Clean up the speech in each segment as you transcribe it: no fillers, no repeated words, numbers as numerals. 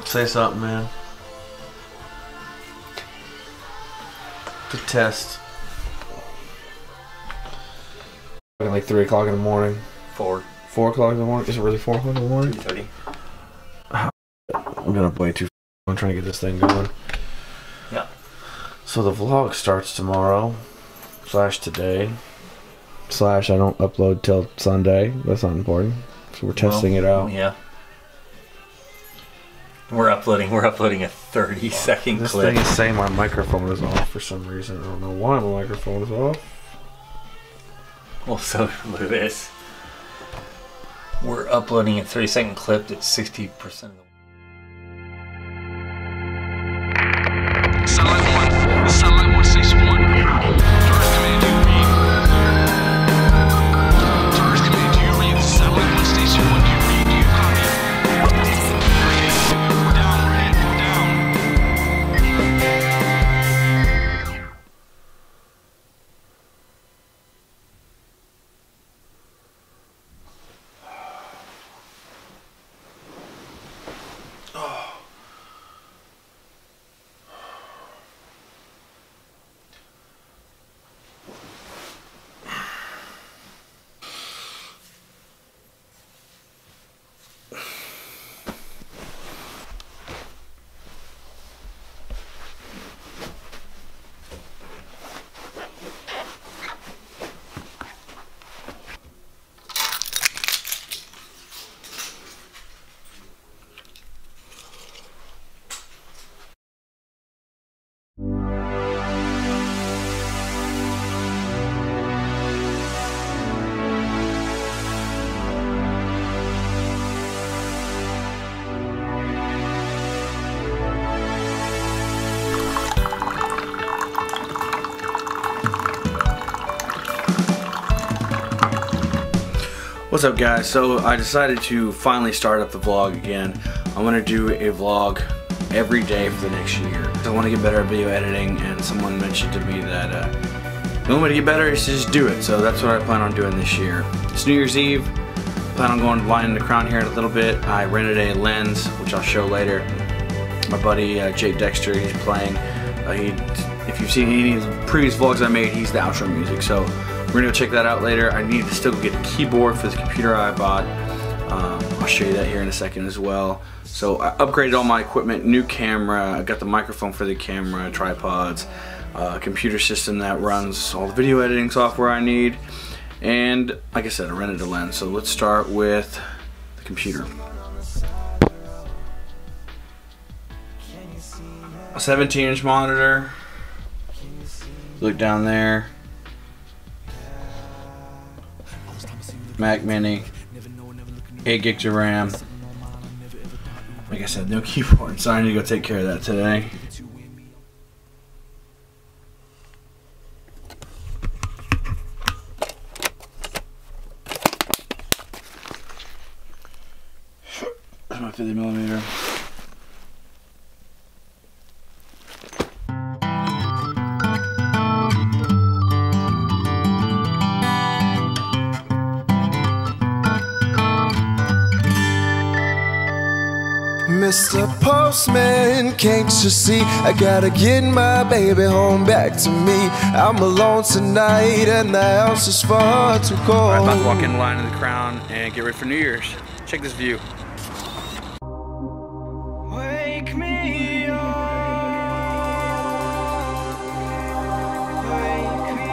Say something, man. Good test. Like 3 o'clock in the morning. 4 o'clock in the morning? Is it really 4 o'clock in the morning? 3:30. I'm gonna way too. I'm trying to get this thing going. Yeah. So the vlog starts tomorrow / today / I don't upload till Sunday. That's not important. So we're testing it out. Yeah. We're uploading a 30-second This clip. thing is saying my microphone is off for some reason. I don't know why my microphone is off. Well, so look at this. We're uploading a 30-second clip that's 60% of the. Satellite 1 Station 1. First command, do you read? First command, do you read? Satellite 1 Station 1, do you read? Do you copy? We're down, we're hit, we're down. What's up, guys? So I decided to finally start up the vlog again. I'm gonna do a vlog every day for the next year. I want to get better at video editing, and someone mentioned to me that the only way to get better is to just do it. So that's what I plan on doing this year. It's New Year's Eve. Plan on going lining the crown here in a little bit. I rented a lens, which I'll show later. My buddy Jake Dexter, he's playing. If you've seen any of the previous vlogs I made, he's the outro music. So we're gonna go check that out later. I need to still get a keyboard for the computer I bought. I'll show you that here in a second as well. So I upgraded all my equipment, new camera, I got the microphone for the camera, tripods, computer system that runs all the video editing software I need, and like I said, I rented a lens. So let's start with the computer. A 17-inch monitor. Look down there. Mac Mini, 8 gigs of RAM. Like I said, no keyboard, so I need to go take care of that today. There's my 50mm. Mr. Postman, can't you see? I gotta get my baby home back to me. I'm alone tonight and the house is far too cold. Alright, about to walk in line of the crown and get ready for New Year's. Check this view. Wake me up. Wake me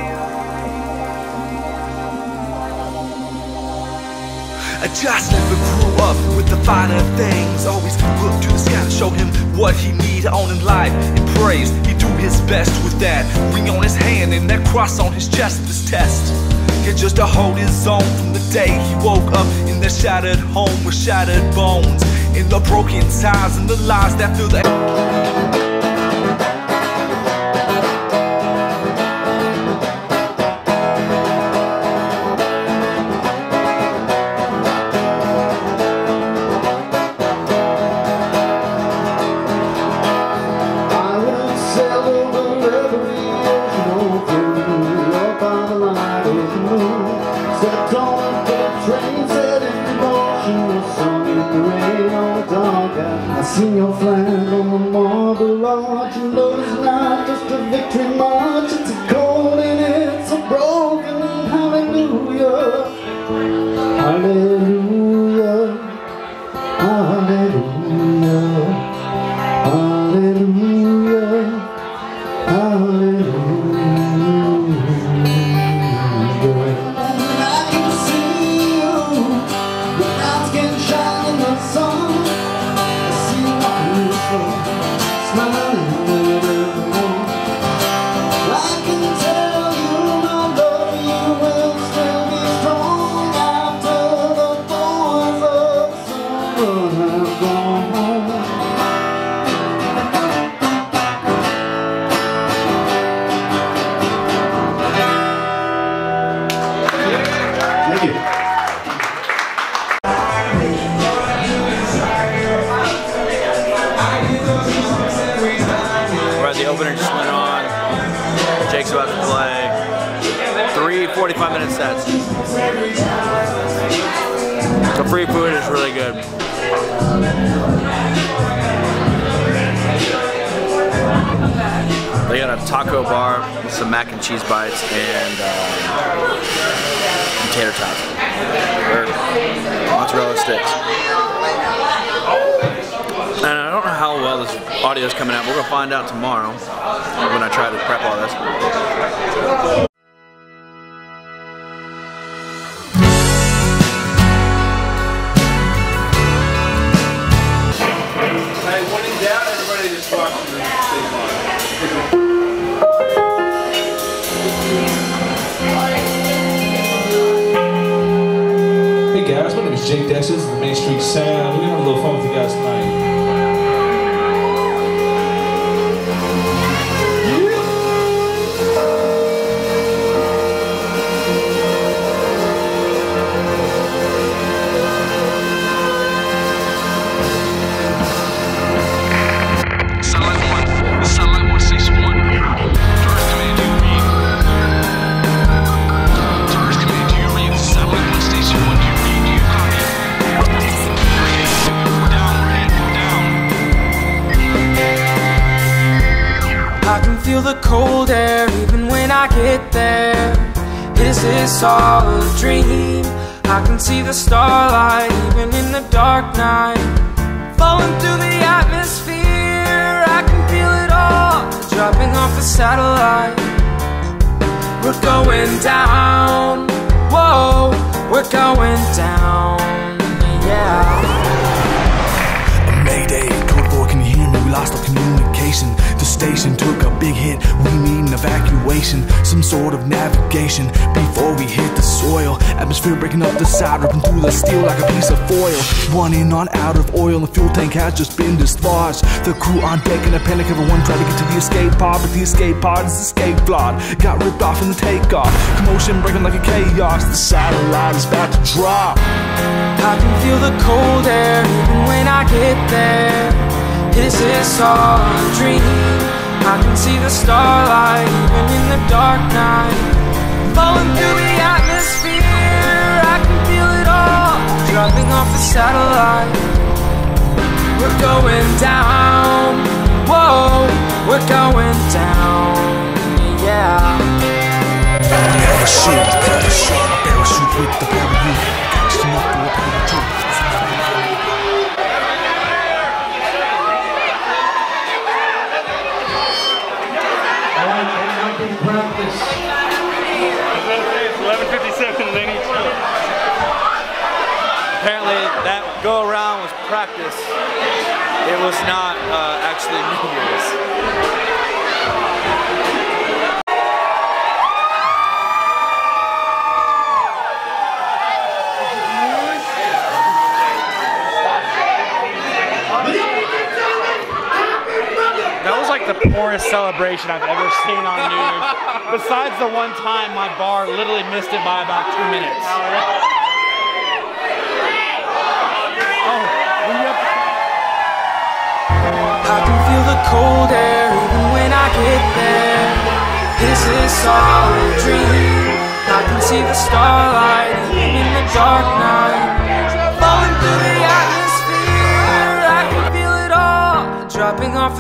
up. I just never grew up with the finer things. Always look to the sky to show him what he need on in life and praise. He do his best with that ring on his hand and that cross on his chest. This test, yeah, just to hold his own from the day he woke up in that shattered home with shattered bones, in the broken ties and the lies that fill the seen your flag on the marble arch. You know it's not just a victory march, it's a cold and it's a broken hallelujah. Hallelujah. Hallelujah. Hallelujah. Hallelujah. I can see you, your eyes can shine in the sun. Smiling with everyone. I can tell you my love, you will still be strong after the boys of summer have gone home. Thank you. The opener just went on. Jake's about to play 3 45-minute sets. The free food is really good. They got a taco bar with some mac and cheese bites and tater tots or mozzarella sticks. And I don't know how well this audio is coming out. We're going to find out tomorrow when I try to prep all this. Hey, when in doubt, everybody just walks through the same line. Hey guys, my name is Jake Dexter. This is the Main Street Sound. We're gonna have a little fun with you guys tonight. Satellite 1 Station 1. Tourist command, do you read? Tourist command, do you read? Satellite 1 Station 1, do you read? Do you copy? We're down, we're down. I can feel the cold air even when I get there. Is this all a dream? I can see the starlight even in the dark night, falling through the atmosphere. I can feel it all dropping off the satellite. We're going down, whoa, we're going down, yeah. Mayday, code 4, can you hear me? We lost our communication. The station took a big hit, we need an evacuation, some sort of navigation before we hit the soil. Atmosphere breaking up the side, ripping through the steel like a piece of foil. Running on out of oil, the fuel tank has just been dislodged. The crew on deck in a panic, everyone tried to get to the escape pod, but the escape pod is escape flawed. Got ripped off in the takeoff, commotion breaking like a chaos. The satellite is about to drop. I can feel the cold air even when I get there. Is this all a dream? I can see the starlight even in the dark night, falling through the atmosphere. I can feel it all dropping off the satellite. We're going down, whoa, we're going down, yeah. Parachute, parachute with the parachute. Catching up for a parachute. Practice. It's 11:57 and they need to. Apparently that go around was practice. It was not actually New Year's. That was like the poorest celebration I've ever seen on New Year's. Besides the one time my bar literally missed it by about 2 minutes. I can feel the cold air even when I get there. Is this all a dream? I can see the starlight even in the dark night, falling through the atmosphere. I can feel it all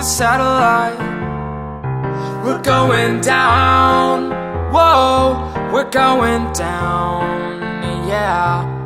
the satellite. We're going down, whoa, we're going down, yeah.